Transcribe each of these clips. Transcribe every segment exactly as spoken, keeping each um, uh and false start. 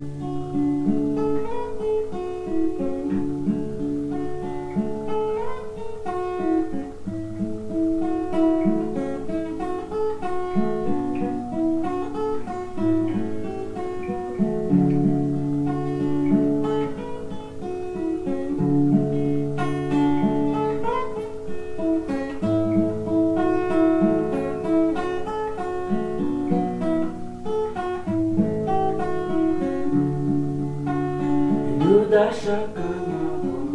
Udashaka amahoro,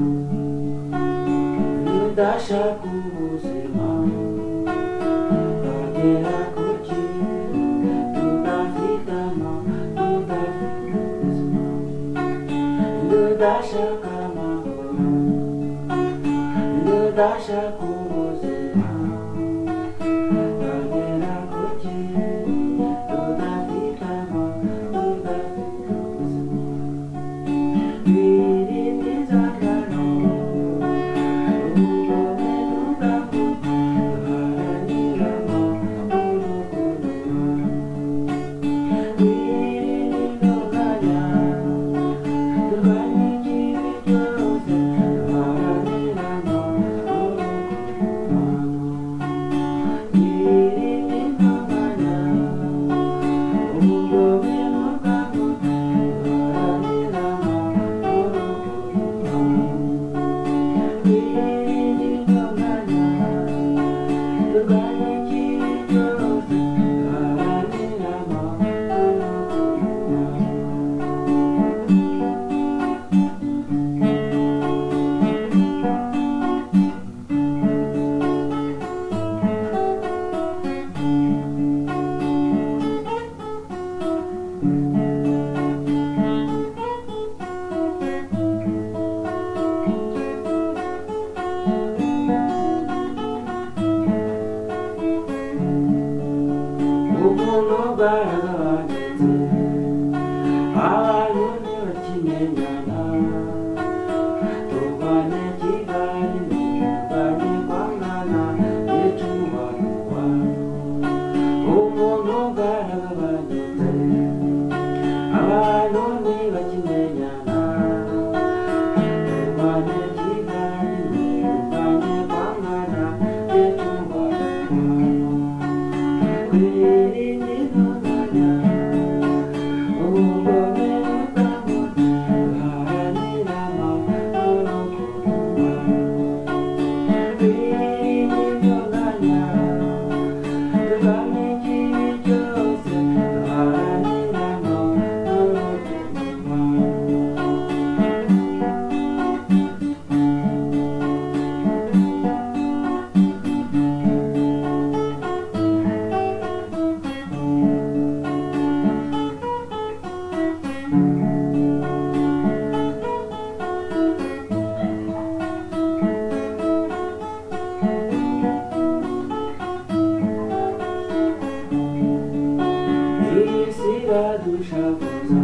udashaka ubuzima, bagera ku kintu tudafite amahoro, tudafite ubuzima. Udashaka amahoro, udashaka ubuzima, bagera ku kintu tudafite amahoro, tudafite ubuzima. Umuntu bwaragabanutse, abantu ntibakimenyana, turwane Kigali, turwane kwangana, yica umubano w'abantu. Umuntu bwaragabanutse, abantu ntibakimenyana, turwane Kigali, turwane kwangana, yica umubano dushavuza,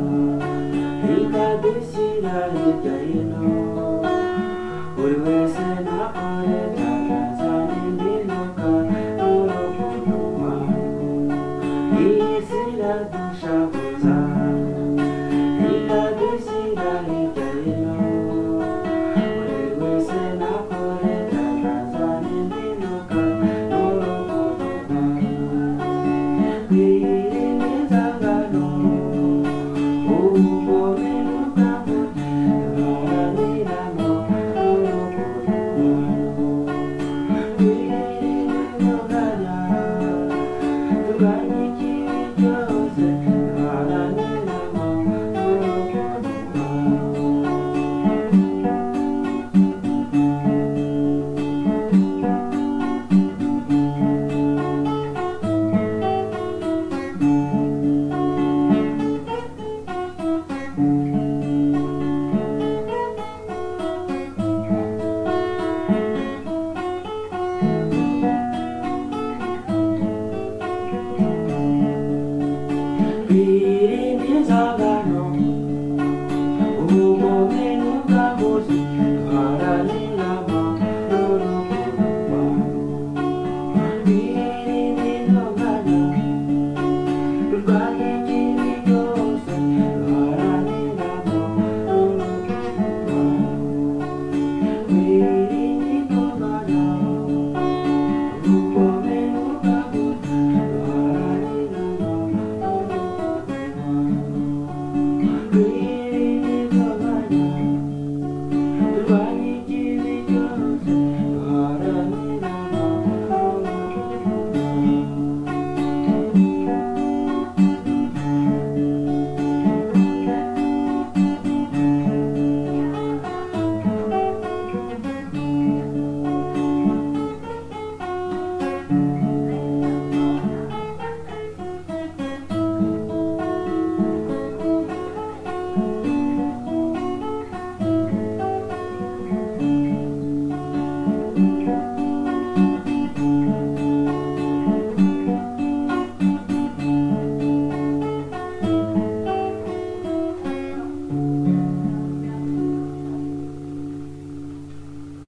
ikadushyira hirya hino, buri wese nakore cyagazana impinduka n'urukundo rwawe. Iyi si iradushavuza, ikadushyira hirya hino, buri wese nakore cyagazana impinduka n'urukundo rwawe. Mm-hmm.